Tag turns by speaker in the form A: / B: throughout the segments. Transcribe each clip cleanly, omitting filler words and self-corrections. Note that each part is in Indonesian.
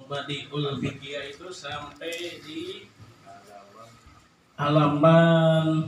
A: Badiul Fikih itu sampai di halaman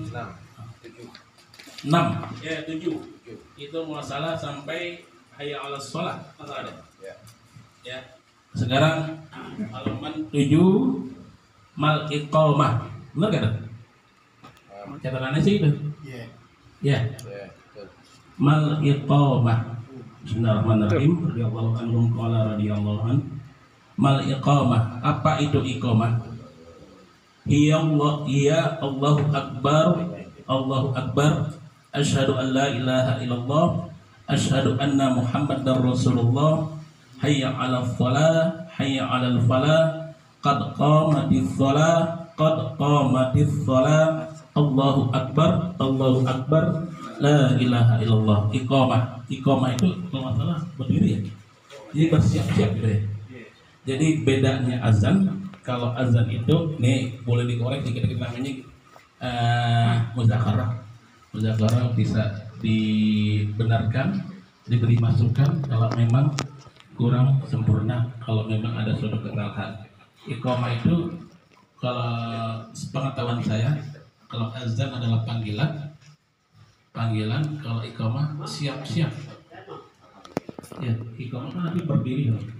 A: 6 ya 7 itu masalah sampai hayya 'alas shalah ada ya. Sekarang halaman 7 mal iqamah, benar kan? Catatannya sih itu ya mal iqamah. Bismillahirrahmanirrahim. Radhiyallahu anhum qala radhiyallahu an mal iqamah. Apa itu iqamah? Hiya Allahu akbar, Allahu akbar, asyhadu an la ilaha illallah, asyhadu anna muhammadar rasulullah, hayya 'alal shalah, hayya 'alal falah, qad qamatis shalah, qad qamatis shalah, Allahu akbar, Allahu akbar, la ilaha illallah. Iqamah, iqamah itu kalau masalah berdiri ya, jadi bersiap-siap gitu ya. Jadi bedanya azan, kalau azan itu nih boleh dikorek dikit-dikit namanya muzakarah. Muzakarah bisa dibenarkan, diberi masukan kalau memang kurang sempurna, kalau memang ada suatu kesalahan. Iqamah itu kalau sepengetahuan saya, kalau azan adalah panggilan, kalau iqamah siap-siap. Ya, iqamah kan nanti berdiri loh.